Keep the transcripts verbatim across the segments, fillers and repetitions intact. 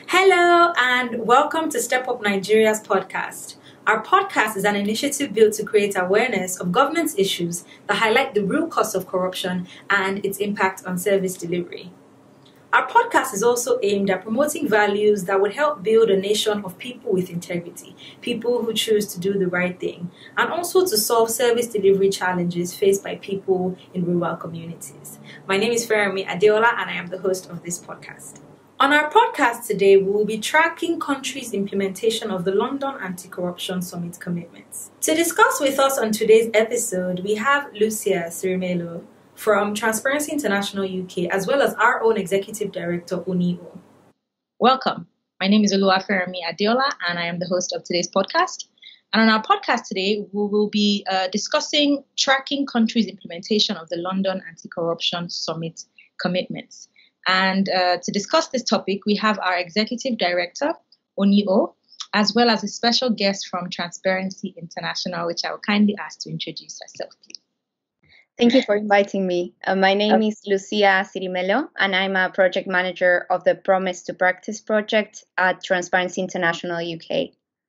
Hello, and welcome to Step Up Nigeria's podcast. Our podcast is an initiative built to create awareness of governance issues that highlight the real cost of corruption and its impact on service delivery. Our podcast is also aimed at promoting values that would help build a nation of people with integrity, people who choose to do the right thing, and also to solve service delivery challenges faced by people in rural communities. My name is Feremi Adeola, and I am the host of this podcast. On our podcast today, we will be tracking countries' implementation of the London Anticorruption Summit commitments. To discuss with us on today's episode, we have Lucia Cirimello from Transparency International U K, as well as our own Executive Director, Onyinye. Welcome. My name is Feremi Adeola, and I am the host of today's podcast. And on our podcast today, we will be uh, discussing tracking countries' implementation of the London Anti-Corruption Summit commitments. And uh, to discuss this topic, we have our Executive Director, Onyinye, as well as a special guest from Transparency International, which I will kindly ask to introduce herself, please. Thank you for inviting me. Uh, my name is Lucia Cirimello, and I'm a project manager of the Promise to Practice project at Transparency International U K.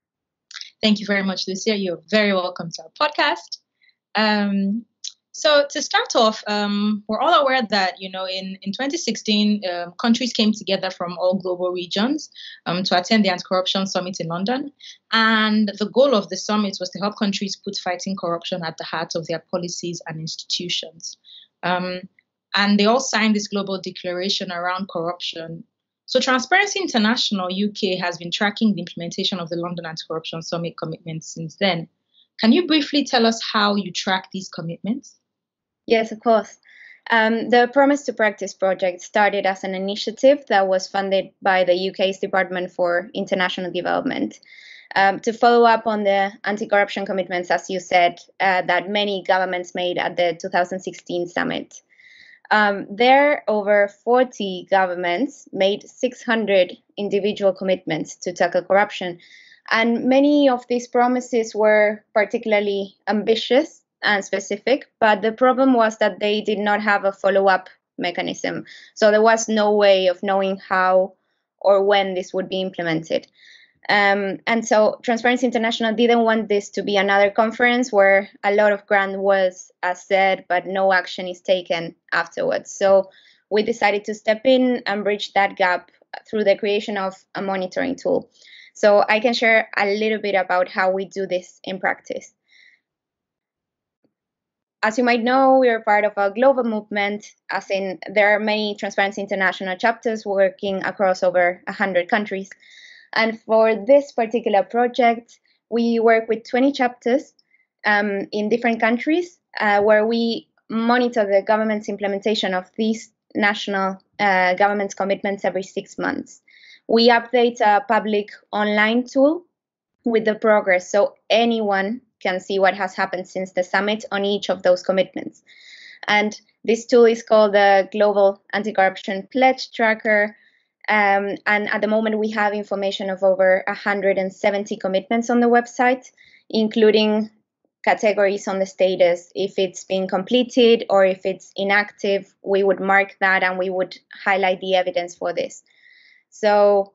Thank you very much, Lucia. You're very welcome to our podcast. Um, so to start off, um, we're all aware that, you know, in, in twenty sixteen, uh, countries came together from all global regions um, to attend the Anti-Corruption Summit in London. And the goal of the summit was to help countries put fighting corruption at the heart of their policies and institutions. Um, and they all signed this global declaration around corruption. So Transparency International U K has been tracking the implementation of the London Anti-Corruption Summit commitments since then. Can you briefly tell us how you track these commitments? Yes, of course. Um, the Promise to Practice project started as an initiative that was funded by the U K's Department for International Development um, to follow up on the anti-corruption commitments, as you said, uh, that many governments made at the two thousand sixteen summit. Um, there, over forty governments made six hundred individual commitments to tackle corruption. And many of these promises were particularly ambitious and specific, but the problem was that they did not have a follow-up mechanism. So there was no way of knowing how or when this would be implemented. Um, and so Transparency International didn't want this to be another conference where a lot of grand was said, but no action is taken afterwards. So we decided to step in and bridge that gap through the creation of a monitoring tool. So I can share a little bit about how we do this in practice. As you might know, we are part of a global movement, as in there are many Transparency International chapters working across over one hundred countries. And for this particular project, we work with twenty chapters um, in different countries uh, where we monitor the government's implementation of these national uh, government's commitments every six months. We update a public online tool with the progress, so anyone can see what has happened since the summit on each of those commitments. And this tool is called the Global Anti-Corruption Pledge Tracker. Um, and at the moment, we have information of over one hundred seventy commitments on the website, including categories on the status. If it's been completed or if it's inactive, we would mark that and we would highlight the evidence for this. So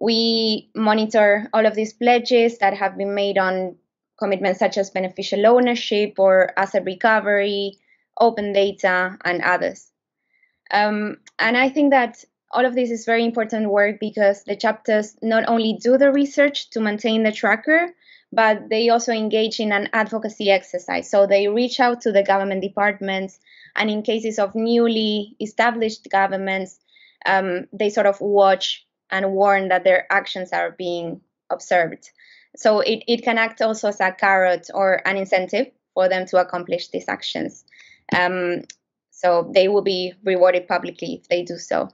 we monitor all of these pledges that have been made on commitments such as beneficial ownership or asset recovery, open data, and others. Um, and I think that all of this is very important work because the chapters not only do the research to maintain the tracker, but they also engage in an advocacy exercise. So they reach out to the government departments, and in cases of newly established governments, um, they sort of watch and warn that their actions are being observed. So it, it can act also as a carrot or an incentive for them to accomplish these actions. Um, so they will be rewarded publicly if they do so.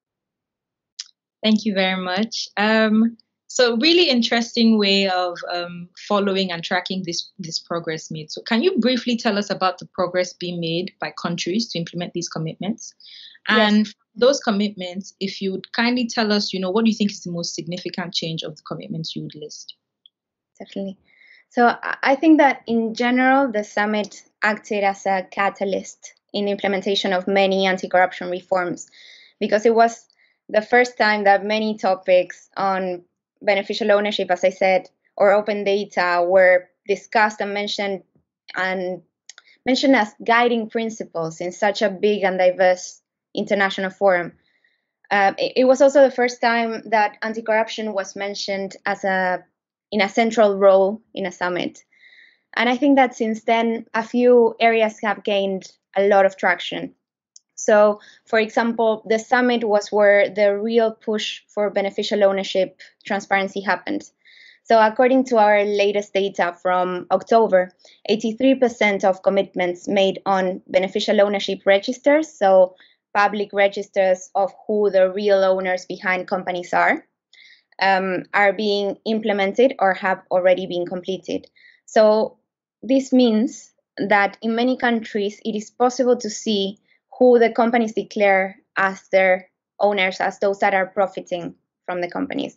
Thank you very much. Um, so really interesting way of um, following and tracking this, this progress made. So can you briefly tell us about the progress being made by countries to implement these commitments? And yes. Those commitments, if you would kindly tell us, you know, what do you think is the most significant change of the commitments you would list? Definitely. So I think that in general, the summit acted as a catalyst in the implementation of many anti-corruption reforms because it was the first time that many topics on beneficial ownership, as I said, or open data were discussed and mentioned and mentioned as guiding principles in such a big and diverse international forum. Uh, it, it was also the first time that anti-corruption was mentioned as a in a central role in a summit. And I think that since then, a few areas have gained a lot of traction. So, for example, the summit was where the real push for beneficial ownership transparency happened. So, according to our latest data from October, eighty-three percent of commitments made on beneficial ownership registers, so public registers of who the real owners behind companies are, um, are being implemented or have already been completed. So this means that in many countries, it is possible to see who the companies declare as their owners, as those that are profiting from the companies.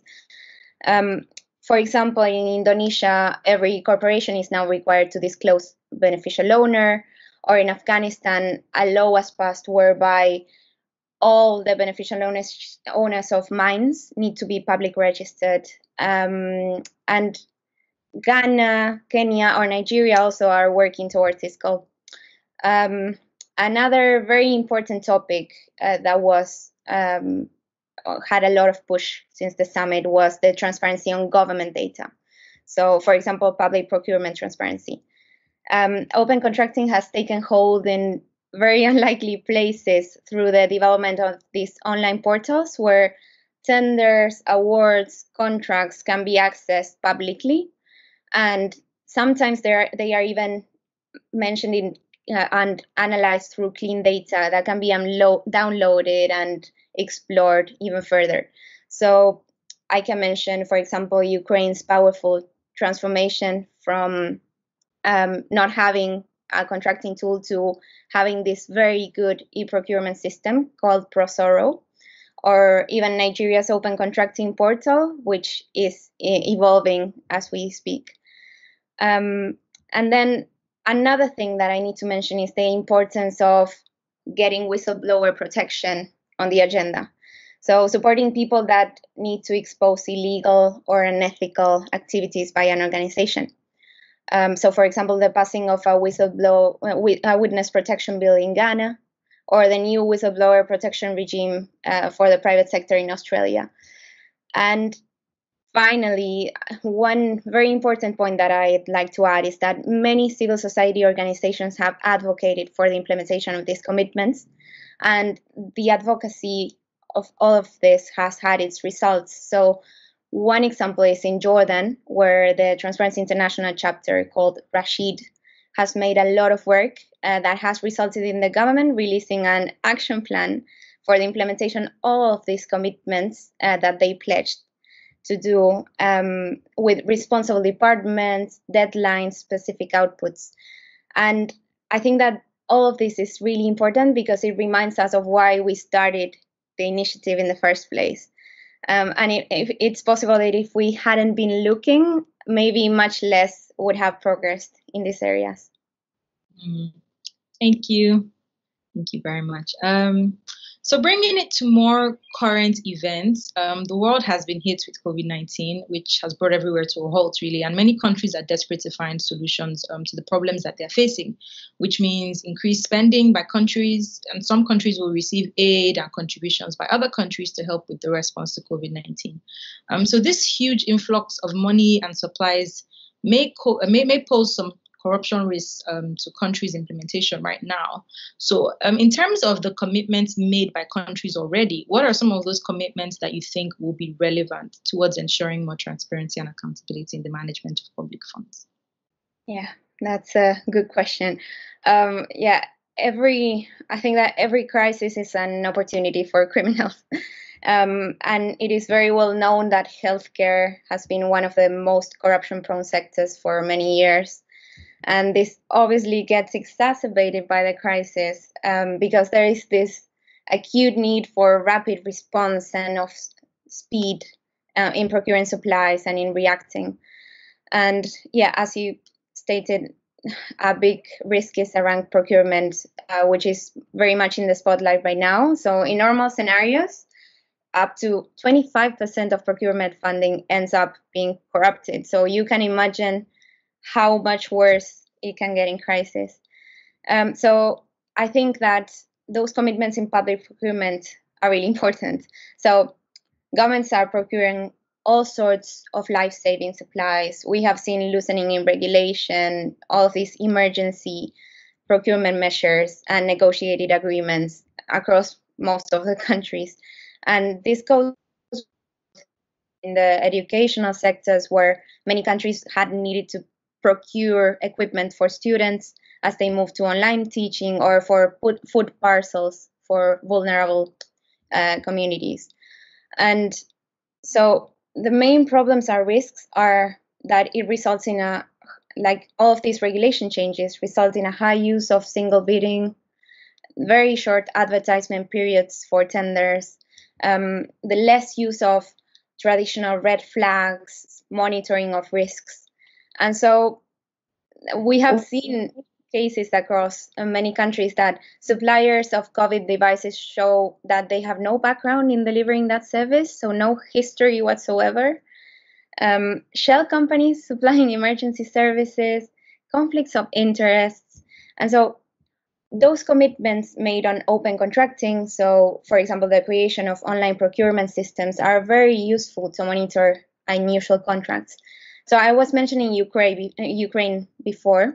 Um, for example, in Indonesia, every corporation is now required to disclose beneficial owner, or in Afghanistan, a law was passed whereby all the beneficial owners, owners of mines need to be public registered. Um, and Ghana, Kenya, or Nigeria also are working towards this goal. Um, another very important topic uh, that was um, had a lot of push since the summit was the transparency on government data. So, for example, public procurement transparency. Um, open contracting has taken hold in very unlikely places through the development of these online portals where tenders, awards, contracts can be accessed publicly. And sometimes they are, they are even mentioned in, uh, and analyzed through clean data that can be unlo- downloaded and explored even further. So I can mention, for example, Ukraine's powerful transformation from um, not having a contracting tool to having this very good e-procurement system called Prosoro, or even Nigeria's open contracting portal, which is e- evolving as we speak. Um, and then another thing that I need to mention is the importance of getting whistleblower protection on the agenda. So supporting people that need to expose illegal or unethical activities by an organization. Um, so, for example, the passing of a whistleblower a witness protection bill in Ghana, or the new whistleblower protection regime uh, for the private sector in Australia. And finally, one very important point that I'd like to add is that many civil society organizations have advocated for the implementation of these commitments, and the advocacy of all of this has had its results. So one example is in Jordan, where the Transparency International chapter called Rashid has made a lot of work uh, that has resulted in the government releasing an action plan for the implementation of all of these commitments uh, that they pledged to do um, with responsible departments, deadlines, specific outputs. And I think that all of this is really important because it reminds us of why we started the initiative in the first place. Um, and it, if it's possible that if we hadn't been looking, maybe much less would have progressed in these areas. Mm, thank you. Thank you very much. Um, so bringing it to more current events, um, the world has been hit with COVID nineteen, which has brought everywhere to a halt, really. And many countries are desperate to find solutions um, to the problems that they're facing, which means increased spending by countries. And some countries will receive aid and contributions by other countries to help with the response to COVID nineteen. Um, so this huge influx of money and supplies may, co- may, may pose some corruption risks um, to countries' implementation right now. So um, in terms of the commitments made by countries already, what are some of those commitments that you think will be relevant towards ensuring more transparency and accountability in the management of public funds? Yeah, that's a good question. Um, yeah, every I think that every crisis is an opportunity for criminals. Um, and it is very well known that healthcare has been one of the most corruption-prone sectors for many years. And this obviously gets exacerbated by the crisis um, because there is this acute need for rapid response and of speed uh, in procuring supplies and in reacting. And yeah, as you stated, a big risk is around procurement, uh, which is very much in the spotlight right now. So in normal scenarios, up to twenty-five percent of procurement funding ends up being corrupted. So you can imagine how much worse it can get in crisis. Um, so I think that those commitments in public procurement are really important. So governments are procuring all sorts of life-saving supplies. We have seen loosening in regulation, all of these emergency procurement measures and negotiated agreements across most of the countries. And this goes in the educational sectors where many countries had needed to procure equipment for students as they move to online teaching, or for food parcels for vulnerable uh, communities. And so the main problems or risks are that it results in a, like all of these regulation changes result in a high use of single bidding, very short advertisement periods for tenders, um, the less use of traditional red flags, monitoring of risks. And so we have seen cases across many countries that suppliers of COVID devices show that they have no background in delivering that service, so no history whatsoever. Um, shell companies supplying emergency services, conflicts of interests. And so those commitments made on open contracting, so for example, the creation of online procurement systems, are very useful to monitor unusual contracts. So I was mentioning Ukraine, Ukraine before.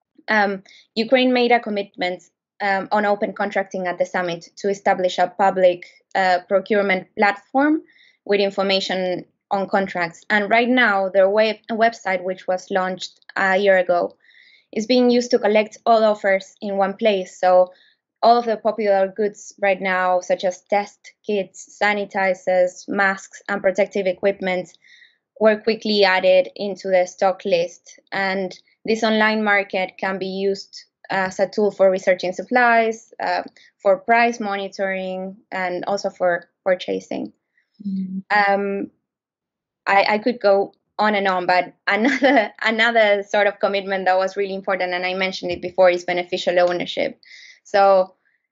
Um, Ukraine made a commitment um, on open contracting at the summit to establish a public uh, procurement platform with information on contracts. And right now, their web website, which was launched a year ago, is being used to collect all offers in one place. So all of the popular goods right now, such as test kits, sanitizers, masks, and protective equipment, were quickly added into the stock list. And this online market can be used as a tool for researching supplies, uh, for price monitoring, and also for purchasing. Mm-hmm. Um, I, I could go on and on, but another another sort of commitment that was really important, and I mentioned it before, is beneficial ownership. So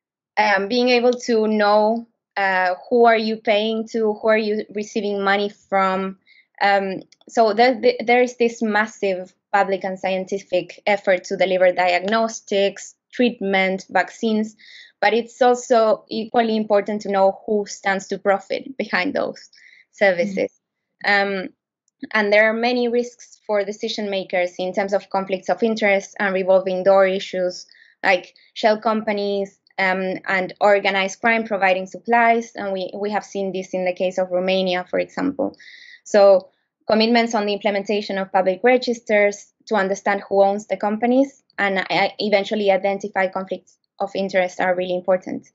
um, being able to know uh, who are you paying to, who are you receiving money from. Um, so there, there is this massive public and scientific effort to deliver diagnostics, treatment, vaccines, but it's also equally important to know who stands to profit behind those services. Mm-hmm. Um, and there are many risks for decision makers in terms of conflicts of interest and revolving door issues, like shell companies um, and organized crime providing supplies. And we, we have seen this in the case of Romania, for example. So commitments on the implementation of public registers to understand who owns the companies and uh, eventually identify conflicts of interest are really important.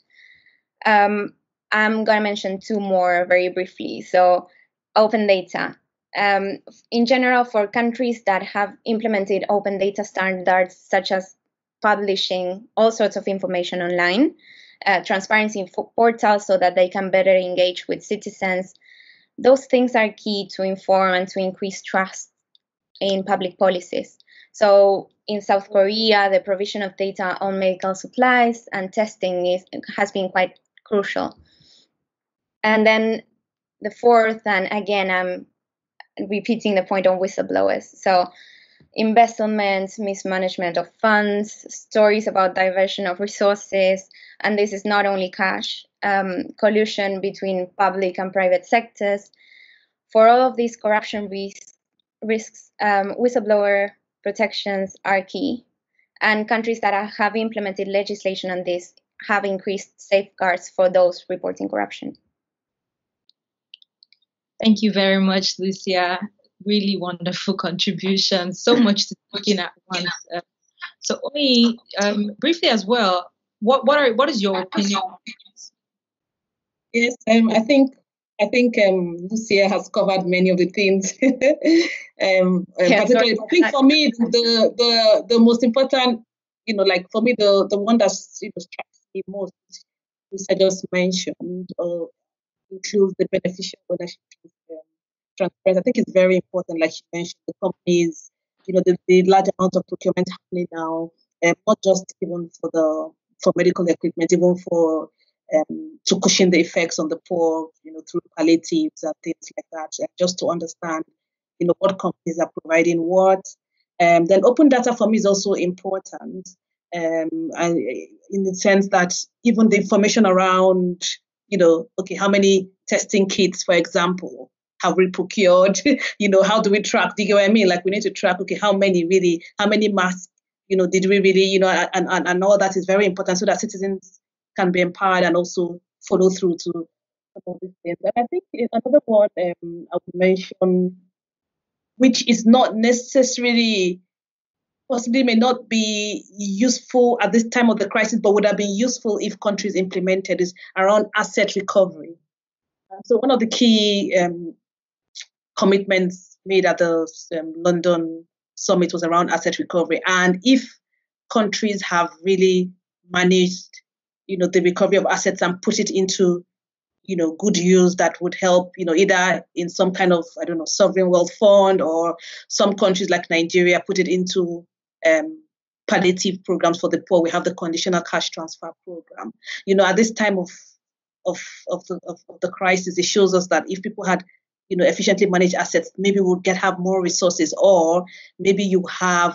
Um, I'm going to mention two more very briefly. So open data. Um, in general, for countries that have implemented open data standards, such as publishing all sorts of information online, uh, transparency in portals so that they can better engage with citizens, those things are key to inform and to increase trust in public policies. So in South Korea, the provision of data on medical supplies and testing is, has been quite crucial. And then the fourth, and again, I'm repeating the point on whistleblowers. So embezzlement, mismanagement of funds, stories about diversion of resources, and this is not only cash, um, collusion between public and private sectors. For all of these corruption risks, risks um, whistleblower protections are key. And countries that are, have implemented legislation on this have increased safeguards for those reporting corruption. Thank you very much, Lucia. Really wonderful contribution. So much to looking at once. Uh, so, Ough, um, briefly as well, what what are what is your opinion? Yes, um, I think I think um, Lucia has covered many of the things. um, yeah, particularly, I think for me the the the most important, you know, like for me the the one that's you know strikes me most, which I just mentioned, uh, includes the beneficial ownership. Transparency. I think it's very important, like you mentioned, the companies, you know, the, the large amount of procurement happening now, um, not just even for the for medical equipment, even for um, to cushion the effects on the poor, you know, through palliatives and things like that, and just to understand, you know, what companies are providing what. Um, then open data for me is also important, um, and in the sense that even the information around, you know, okay, how many testing kits, for example, have we procured? You know, how do we track? Do you get what I mean? Like we need to track, okay, how many really, how many masks, you know, did we really, you know, and, and, and all that is very important so that citizens can be empowered and also follow through to some of these things. And I think another one um, I would mention, which is not necessarily, possibly may not be useful at this time of the crisis, but would have been useful if countries implemented, is around asset recovery. And so one of the key um, commitments made at the um, London summit was around asset recovery. And if countries have really managed, you know, the recovery of assets and put it into, you know, good use that would help, you know, either in some kind of, I don't know, sovereign wealth fund, or some countries like Nigeria put it into um, palliative programs for the poor. We have the conditional cash transfer program. You know, at this time of of of the, of, of the crisis, it shows us that if people had, you know, efficiently managed assets, maybe we'll get have more resources, or maybe you have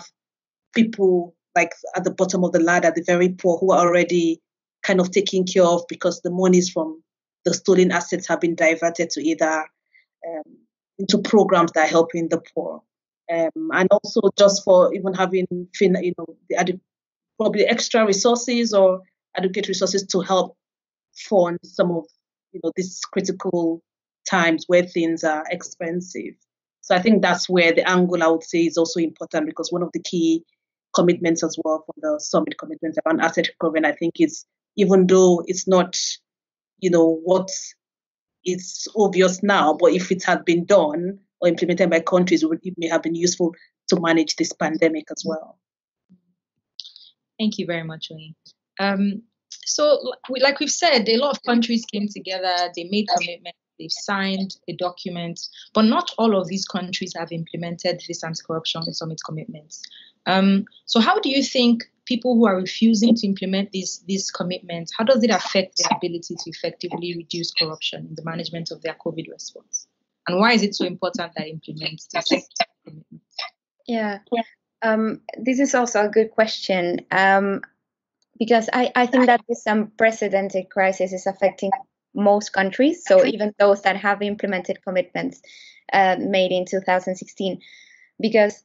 people like at the bottom of the ladder, the very poor, who are already kind of taken care of because the monies from the stolen assets have been diverted to either um, into programs that are helping the poor, um, and also just for even having, you know, the probably extra resources or adequate resources to help fund some of, you know, these critical times where things are expensive. So I think that's where the angle, I would say, is also important, because one of the key commitments as well from the summit commitments around asset recovery, and I think it's, even though it's not, you know, what is obvious now, but if it had been done or implemented by countries, it may have been useful to manage this pandemic as well. Thank you very much, Onyinye. Um, so, like we've said, a lot of countries came together, they made commitments, they've signed a document, but not all of these countries have implemented this anti-corruption summit commitments. Um, so how do you think people who are refusing to implement these, these commitments, how does it affect their ability to effectively reduce corruption in the management of their COVID response? And why is it so important that implement these commitments? Yeah, um, this is also a good question, um, because I, I think that this unprecedented crisis is affecting most countries, so even those that have implemented commitments uh, made in two thousand sixteen, because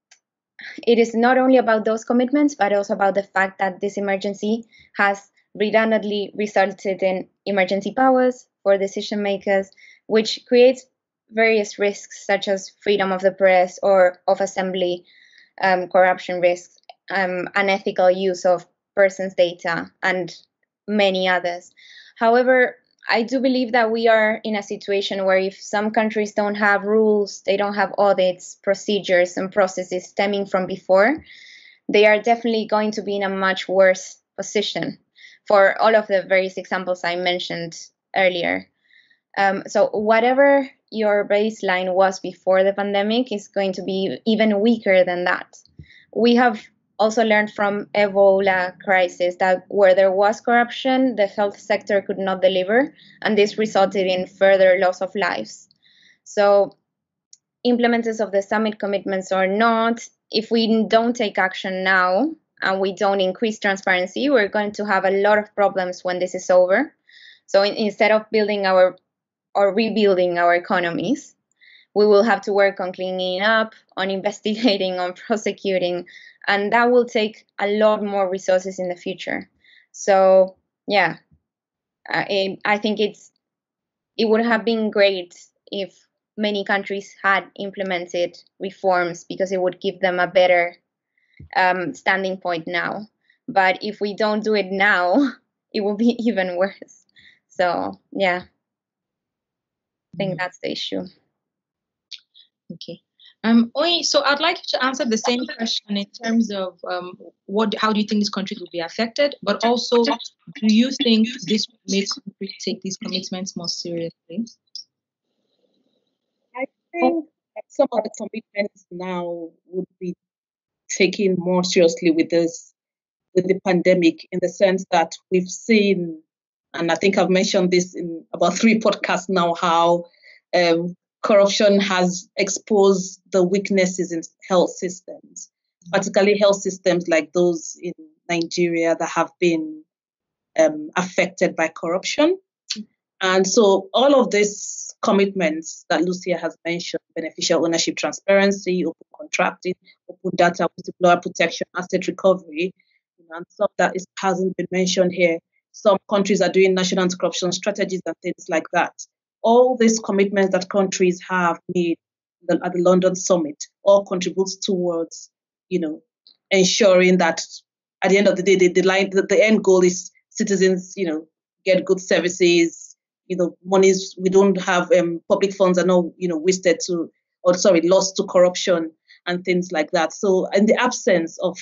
it is not only about those commitments, but also about the fact that this emergency has redundantly resulted in emergency powers for decision makers, which creates various risks such as freedom of the press or of assembly, um, corruption risks, um, unethical use of persons' data, and many others. However, I do believe that we are in a situation where if some countries don't have rules, they don't have audits, procedures, and processes stemming from before, they are definitely going to be in a much worse position for all of the various examples I mentioned earlier. Um, so whatever your baseline was before the pandemic is going to be even weaker than that. We have also learned from Ebola crisis that where there was corruption, the health sector could not deliver, and this resulted in further loss of lives. So implementers of the summit commitments or not, if we don't take action now and we don't increase transparency, we're going to have a lot of problems when this is over. So in, instead of building our or rebuilding our economies, we will have to work on cleaning up, on investigating, on prosecuting, and that will take a lot more resources in the future. So yeah, I, I think it's it would have been great if many countries had implemented reforms, because it would give them a better um, standing point now. But if we don't do it now, it will be even worse. So yeah, I think that's the issue. Okay. Um, Onyinye, so I'd like you to answer the same question in terms of um, what, how do you think these countries will be affected, but also, do you think this will make countries take these commitments more seriously? I think that some of the commitments now would be taken more seriously with this, with the pandemic, in the sense that we've seen And I think I've mentioned this in about three podcasts now, how um, corruption has exposed the weaknesses in health systems, particularly health systems like those in Nigeria that have been um, affected by corruption. And so all of these commitments that Lucia has mentioned, beneficial ownership transparency, open contracting, open data, whistleblower protection, asset recovery, you know, and stuff that is, hasn't been mentioned here. Some countries are doing national anti-corruption strategies and things like that. All these commitments that countries have made at the London summit all contributes towards, you know, ensuring that at the end of the day, the, the, line, the, the end goal is citizens, you know, get good services, you know, monies, we don't have um, public funds are not, you know, wasted to, or sorry, lost to corruption and things like that. So in the absence of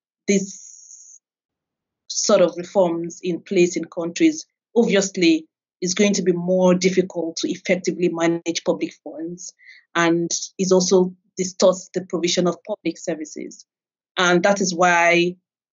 these sort of reforms in place in countries, obviously it's going to be more difficult to effectively manage public funds, and it also distorts the provision of public services. And that is why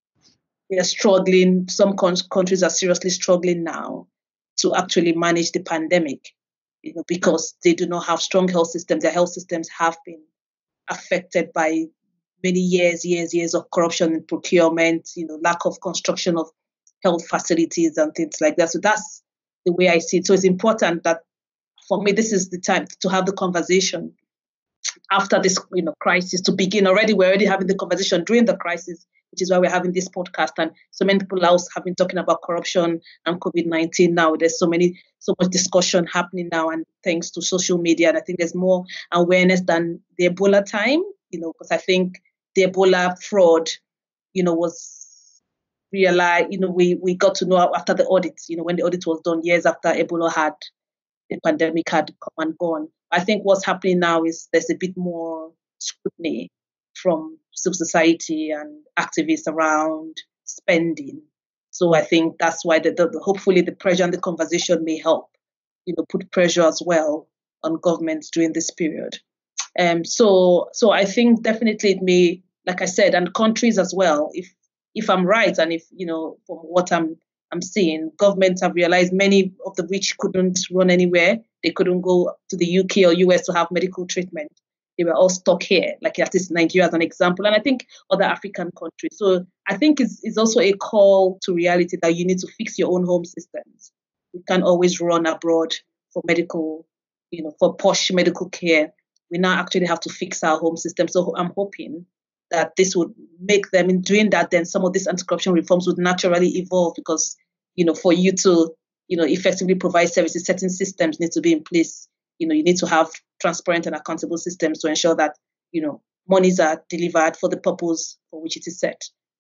we are struggling, some countries are seriously struggling now to actually manage the pandemic, you know, because they do not have strong health systems. Their health systems have been affected by many years, years, years of corruption in procurement, you know, lack of construction of health facilities and things like that. So that's the way I see it. So it's important that for me, this is the time to have the conversation after this, you know, crisis to begin. Already, we're already having the conversation during the crisis, which is why we're having this podcast. And so many people else have been talking about corruption and COVID nineteen now. There's so many, so much discussion happening now, and thanks to social media. And I think there's more awareness than the Ebola time, you know, because I think the Ebola fraud, you know, was realized, you know, we, we got to know after the audit, you know, when the audit was done years after Ebola had, the pandemic had come and gone. I think what's happening now is there's a bit more scrutiny from civil society and activists around spending. So I think that's why the, the, hopefully the pressure and the conversation may help, you know, put pressure as well on governments during this period. Um, so so I think definitely it may, like I said, and countries as well. If if I'm right, and if, you know, from what I'm I'm seeing, governments have realized many of the rich couldn't run anywhere. They couldn't go to the U K or U S to have medical treatment. They were all stuck here, like at least Nigeria as an example, and I think other African countries. So I think it's, it's also a call to reality that you need to fix your own home systems. You can't always run abroad for medical, you know, for posh medical care. We now actually have to fix our home system. So I'm hoping that this would make them, in doing that, then some of these anti-corruption reforms would naturally evolve, because, you know, for you to, you know, effectively provide services, certain systems need to be in place. You know, you need to have transparent and accountable systems to ensure that, you know, monies are delivered for the purpose for which it is set.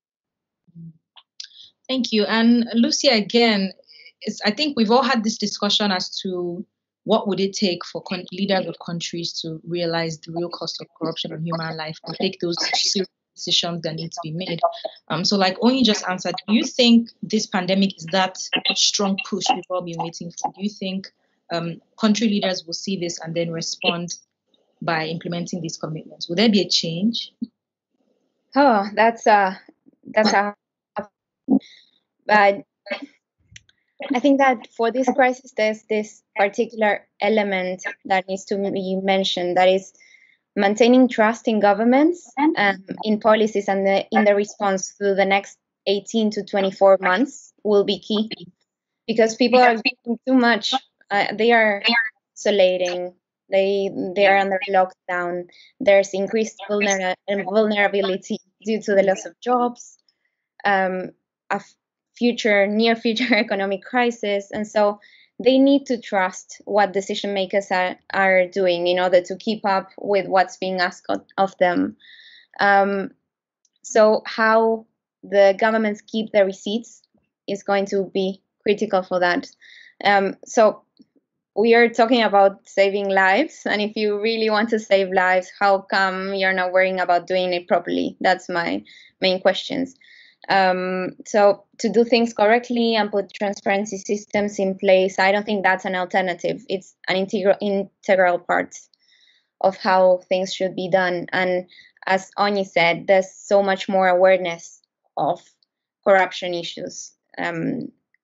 Thank you. And Lucia, again, it's, I think we've all had this discussion as to what would it take for con- leaders of countries to realize the real cost of corruption on human life and take those serious decisions that need to be made. Um, so like Onyinye just answered, do you think this pandemic is that strong push we've all been waiting for? Do you think um, country leaders will see this and then respond by implementing these commitments? Will there be a change? Oh, that's a, that's a, but I think that for this crisis, there's this particular element that needs to be mentioned, that is maintaining trust in governments, um, in policies, and the, in the response through the next eighteen to twenty-four months will be key, because people are doing too much. Uh, they are isolating. They they are under lockdown. There's increased vulner- vulnerability due to the loss of jobs, um, a future, near future economic crisis, and so they need to trust what decision makers are, are doing in order to keep up with what's being asked of them. Um, so how the governments keep the receipts is going to be critical for that. Um, so we are talking about saving lives, and if you really want to save lives, how come you're not worrying about doing it properly? That's my main questions. Um, so to do things correctly and put transparency systems in place, I don't think that's an alternative. It's an integral integral part of how things should be done. And as Onyinye said, there's so much more awareness of corruption issues. Um,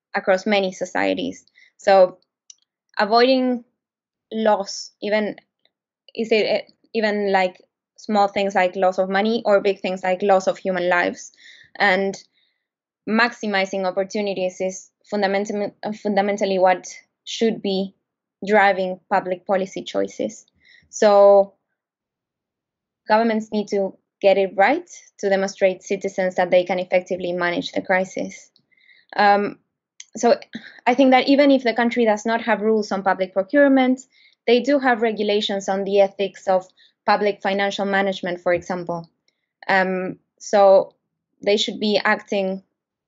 across many societies. So avoiding loss, even is it even like small things like loss of money or big things like loss of human lives, and maximizing opportunities is fundamentally fundamentally what should be driving public policy choices. So governments need to get it right to demonstrate citizens that they can effectively manage the crisis. Um, so I think that even if the country does not have rules on public procurement, they do have regulations on the ethics of public financial management, for example. Um, so they should be acting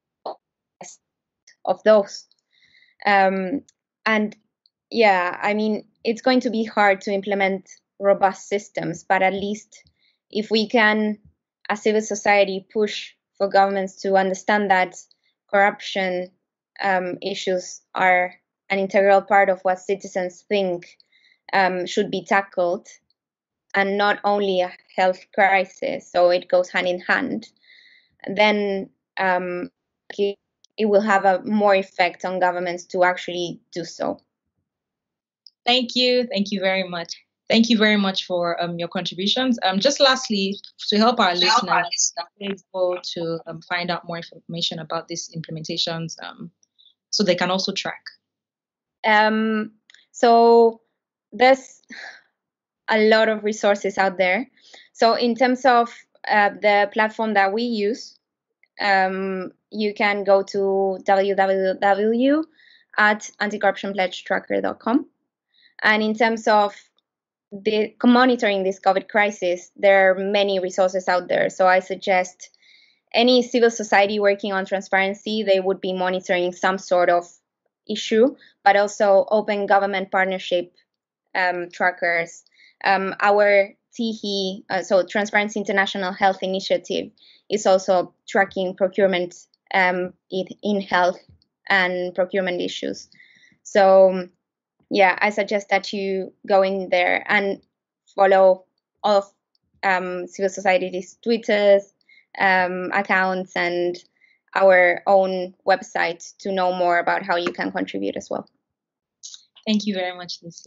of those. Um, and yeah, I mean, it's going to be hard to implement robust systems, but at least if we can, as civil society, push for governments to understand that corruption um, issues are an integral part of what citizens think um, should be tackled, and not only a health crisis, so it goes hand in hand, then um, it, it will have a more effect on governments to actually do so. Thank you. Thank you very much. Thank you very much for um, your contributions. Um, just lastly, to help our listeners, please go to um, find out more information about these implementations um, so they can also track. Um, so there's a lot of resources out there. So in terms of uh, the platform that we use, um, you can go to w w w at anticorruption pledge tracker dot com. And in terms of the monitoring this COVID crisis, there are many resources out there. So I suggest any civil society working on transparency, they would be monitoring some sort of issue, but also open government partnership um, trackers. Um, our T H I, uh, so Transparency International Health Initiative, is also tracking procurement um, in, in health and procurement issues. So yeah, I suggest that you go in there and follow all of um, civil society's Twitters, um, accounts, and our own website to know more about how you can contribute as well. Thank you very much, Lucia.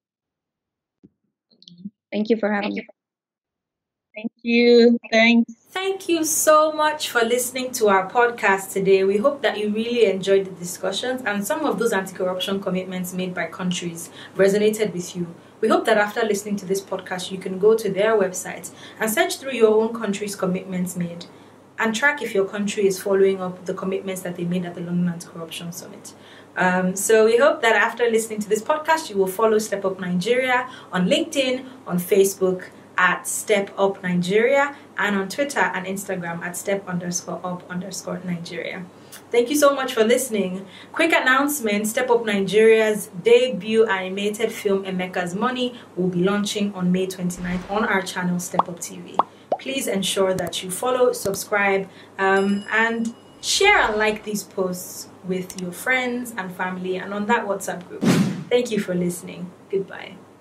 Thank you for having me. Thank you. Thanks. Thank you so much for listening to our podcast today. We hope that you really enjoyed the discussions and some of those anti-corruption commitments made by countries resonated with you. We hope that after listening to this podcast, you can go to their website and search through your own country's commitments made and track if your country is following up the commitments that they made at the London Anti-Corruption Summit. Um, so we hope that after listening to this podcast, you will follow Step Up Nigeria on LinkedIn, on Facebook, at Step Up Nigeria, and on Twitter and Instagram at Step underscore Up underscore Nigeria. Thank you so much for listening. Quick announcement, Step Up Nigeria's debut animated film Emeka's Money will be launching on May twenty-ninth on our channel Step Up T V. Please ensure that you follow, subscribe, um, and share and like these posts with your friends and family and on that WhatsApp group. Thank you for listening. Goodbye.